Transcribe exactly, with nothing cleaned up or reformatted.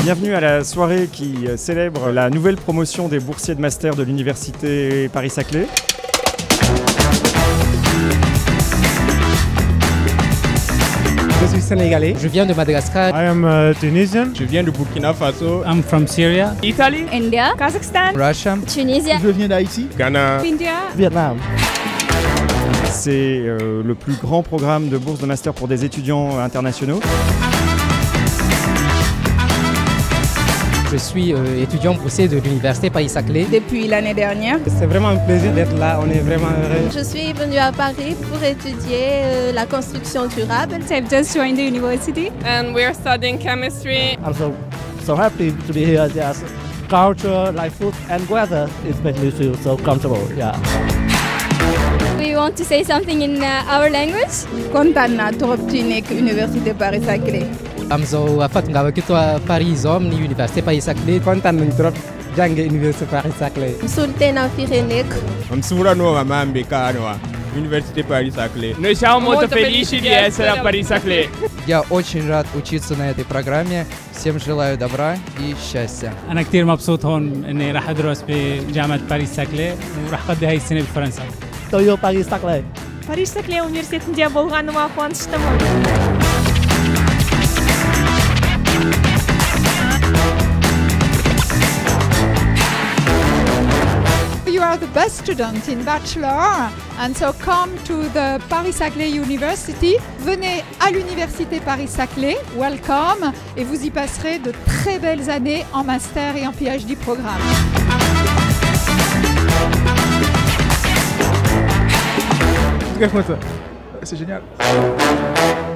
Bienvenue à la soirée qui célèbre la nouvelle promotion des boursiers de master de l'université Paris-Saclay. Je suis sénégalais. Je viens de Madagascar. I am uh, Tunisian. Je viens de Burkina Faso. I'm from Syria. Italie. India. Kazakhstan. Russia. Tunisie. Je viens d'Haïti. Ghana. India. Vietnam. C'est euh, le plus grand programme de bourse de master pour des étudiants internationaux. Je suis euh, étudiant boursier de l'université Paris-Saclay. Depuis l'année dernière. C'est vraiment un plaisir d'être là, on est vraiment heureux. Je suis venue à Paris pour étudier euh, la construction durable. I've just joined the university. And we're studying chemistry. I'm so, so happy to be here. Just culture, like food and weather, it makes me feel so comfortable. Yeah. We want to say something in uh, our language. Kontaan naa trop ci nekk université Paris-Saclay. am so afat nga wakito Paris Zom ni université Paris-Saclay. Kontaan nañ trop jànge université Paris-Saclay. Msulte na fire nekk. Msura no mamambe kanwa. Université Paris-Saclay. Noi siamo molto felici di essere a Paris-Saclay. Я очень рад учиться на этой программе. Всем желаю добра и счастья. أنا كتير مبسوط هون إني راح أدرس بجامعة باريس ساكلي وراح أقضي هاي السنة بفرنسا. Toyo Paris-Saclay. Paris-Saclay университетінде болғаныма қуаныштымын. You are the best student in bachelor, and so come to the Paris-Saclay University. Venez à l'université Paris-Saclay, welcome, et vous y passerez de très belles années en master et en P H D programme. C'est génial.